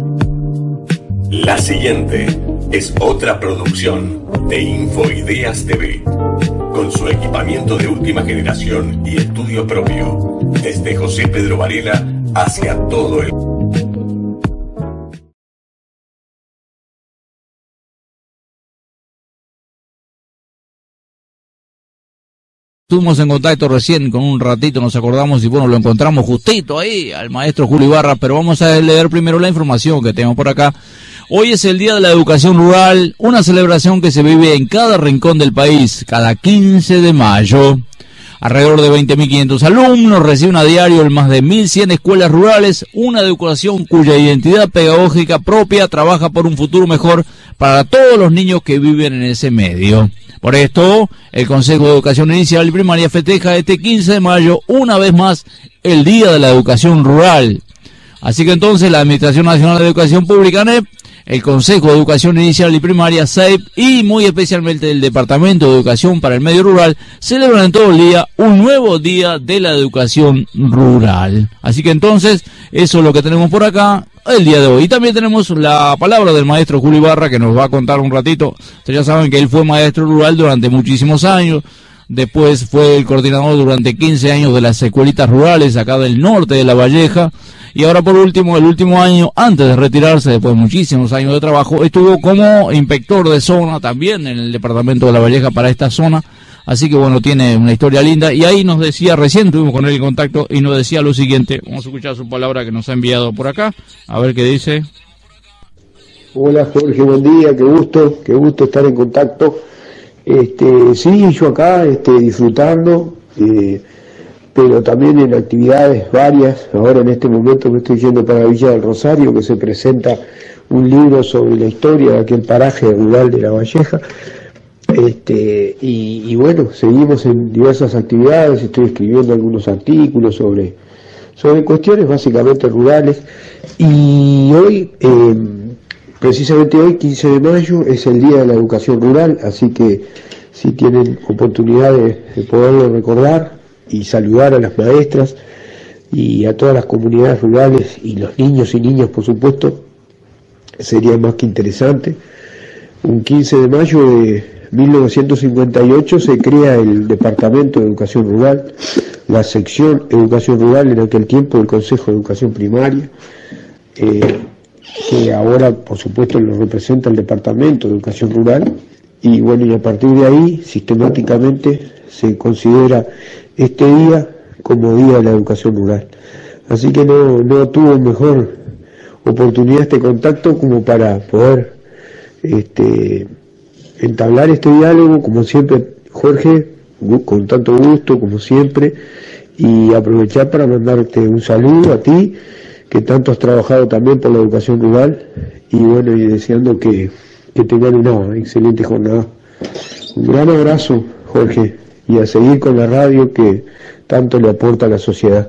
La siguiente es otra producción de Infoideas TV, con su equipamiento de última generación y estudio propio, desde José Pedro Varela hacia todo el... Estuvimos en contacto recién con un ratito, nos acordamos y bueno, lo encontramos justito ahí al maestro Julio Ibarra, pero vamos a leer primero la información que tenemos por acá. Hoy es el Día de la Educación Rural, una celebración que se vive en cada rincón del país, cada 15 de mayo. Alrededor de 20.500 alumnos reciben a diario en más de 1.100 escuelas rurales una educación cuya identidad pedagógica propia trabaja por un futuro mejor para todos los niños que viven en ese medio. Por esto, el Consejo de Educación Inicial y Primaria festeja este 15 de mayo una vez más el Día de la Educación Rural. Así que entonces la Administración Nacional de Educación Pública, ANEP, el Consejo de Educación Inicial y Primaria, SEIP, y muy especialmente el Departamento de Educación para el Medio Rural, celebran en todo el día un nuevo Día de la Educación Rural. Así que entonces, eso es lo que tenemos por acá el día de hoy. Y también tenemos la palabra del maestro Julio Ibarra, que nos va a contar un ratito. Ustedes ya saben que él fue maestro rural durante muchísimos años. Después fue el coordinador durante 15 años de las escuelitas rurales acá del norte de La Valleja. Y ahora por último, el último año, antes de retirarse, después de muchísimos años de trabajo, estuvo como inspector de zona también en el departamento de La Valleja para esta zona. Así que bueno, tiene una historia linda. Y ahí nos decía, recién tuvimos con él en contacto, y nos decía lo siguiente. Vamos a escuchar su palabra que nos ha enviado por acá. A ver qué dice. Hola Jorge, buen día, qué gusto estar en contacto. Sí, yo acá disfrutando, pero también en actividades varias. Ahora en este momento me estoy yendo para Villa del Rosario, que se presenta un libro sobre la historia de aquel paraje rural de La Valleja. Y bueno, seguimos en diversas actividades. Estoy escribiendo algunos artículos sobre cuestiones básicamente rurales. Y hoy, precisamente hoy, 15 de mayo, es el Día de la Educación Rural, así que si tienen oportunidad de poderlo recordar y saludar a las maestras y a todas las comunidades rurales y los niños y niñas, por supuesto, sería más que interesante. Un 15 de mayo de 1958 se crea el Departamento de Educación Rural, la sección Educación Rural en aquel tiempo del Consejo de Educación Primaria, que ahora por supuesto lo representa el Departamento de Educación Rural, y bueno, y a partir de ahí sistemáticamente se considera este día como Día de la Educación Rural. Así que no tuvo mejor oportunidad este contacto como para poder entablar este diálogo, como siempre, Jorge, con tanto gusto como siempre, y aprovechar para mandarte un saludo a ti, que tanto has trabajado también por la educación rural, y bueno, y deseando que tengan una excelente jornada. Un gran abrazo, Jorge, y a seguir con la radio que tanto le aporta a la sociedad.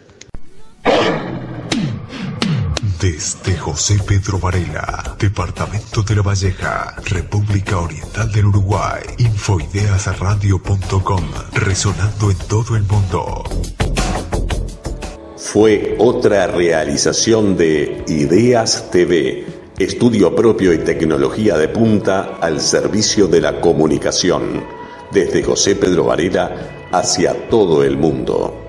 Desde José Pedro Varela, Departamento de La Valleja, República Oriental del Uruguay, infoideasradio.com, resonando en todo el mundo. Fue otra realización de Ideas TV, estudio propio y tecnología de punta al servicio de la comunicación, desde José Pedro Varela hacia todo el mundo.